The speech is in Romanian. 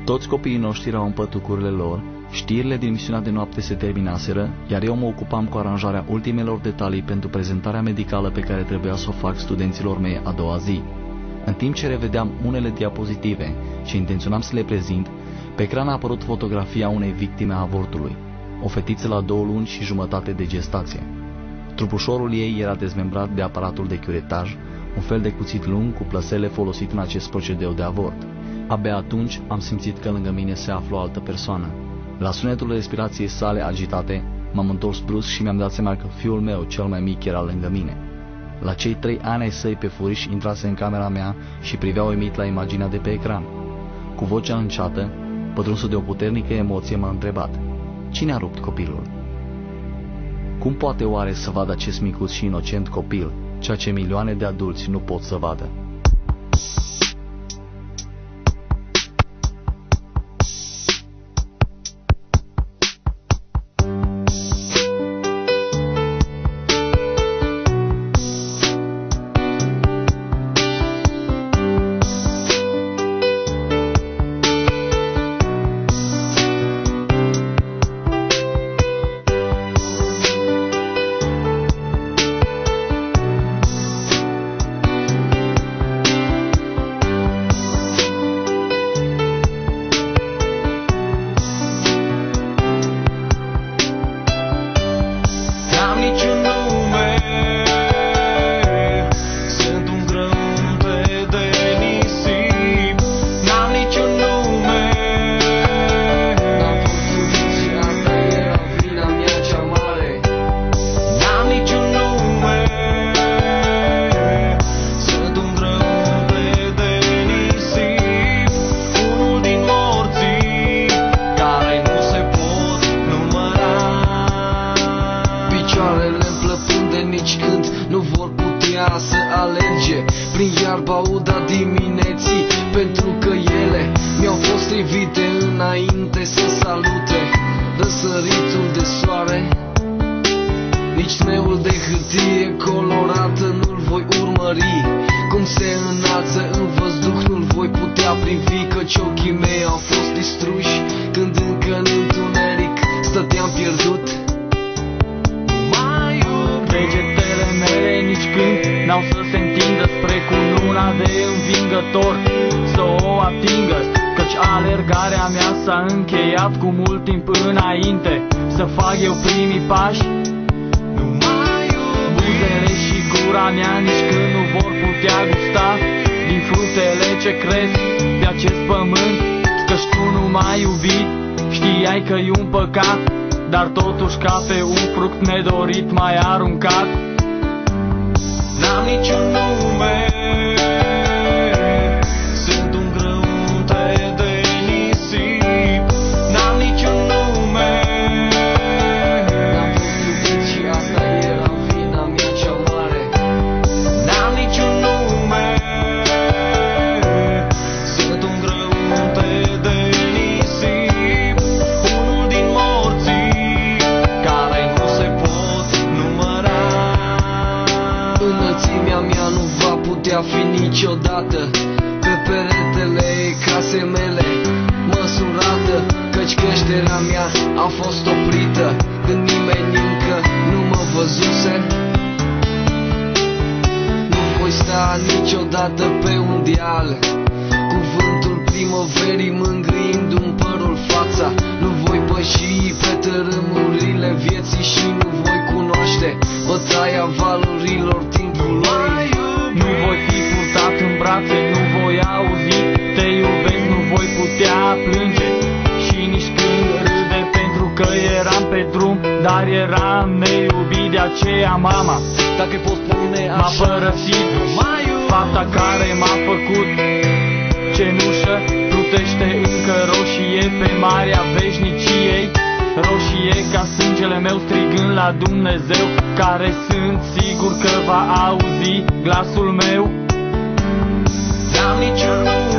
Toți copiii noștri erau în pătucurile lor, știrile din misiunea de noapte se terminaseră, iar eu mă ocupam cu aranjarea ultimelor detalii pentru prezentarea medicală pe care trebuia să o fac studenților mei a doua zi. În timp ce revedeam unele diapozitive și intenționam să le prezint, pe ecran a apărut fotografia unei victime a avortului, o fetiță la 2 luni și jumătate de gestație. Trupușorul ei era dezmembrat de aparatul de curetaj, un fel de cuțit lung cu plăsele folosit în acest procedeu de avort. Abia atunci am simțit că lângă mine se află o altă persoană. La sunetul respirației sale agitate, m-am întors brusc și mi-am dat seama că fiul meu, cel mai mic, era lângă mine. La cei 3 ani ai săi pe furiș intrase în camera mea și privea uimit la imaginea de pe ecran. Cu vocea înceată, pătrunsă de o puternică emoție, m-a întrebat: cine a rupt copilul? Cum poate oare să vadă acest micuț și inocent copil, ceea ce milioane de adulți nu pot să vadă? Să alerge prin iarba uda dimineții, pentru că ele mi-au fost trivite înainte să salute răsăritul de soare. Nici sneul de hârtie colorată nu-l voi urmări, cum se înalță în văzduh nu-l voi putea privi, căci ochii mei au fost distruși când încă în întuneric stăteam pierdut. Degetele mele nici când n-au să se întindă spre cununa de învingător, să o atingă, căci alergarea mea s-a încheiat cu mult timp înainte să fac eu primii pași. Buzele și gura mea nici când nu vor putea gusta din fructele ce cresc pe acest pământ, căci tu nu m-ai iubit, știai că-i un păcat, dar totuși ca pe un fruct nedorit m-ai aruncat. N-am niciun nume, sunt un grăunte de nisip. N-am niciun nume, n-am fost iubit și asta era vina mea cea mare. N-am niciun nume, sunt un grăunte de nisip, unul din morții care nu se pot număra. Înălțimea mea nu va putea fi niciodată pe peretele casei mele măsurată, căci creșterea mea a fost oprită când nimeni încă nu mă văzuse. Nu voi sta niciodată pe un deal cu vântul primăverii mângâindu-mi părul fața. Nu voi păși pe tărâmurile vieții și nu voi cunoaște bătaia valurilor timpului. Nu voi fi purtat în brațe, nu voi auzi te iubesc, nu voi putea plânge și nici când râde, pentru că eram pe drum, dar eram neiubit. De aceea mama, dacă poți spune așa, m-a părăsit, fata care m-a făcut cenușă plutește încă roșie pe marea veșniciei, roșie ca sângele meu, strigând la Dumnezeu, care sunt sigur că va auzi glasul meu. N-am niciun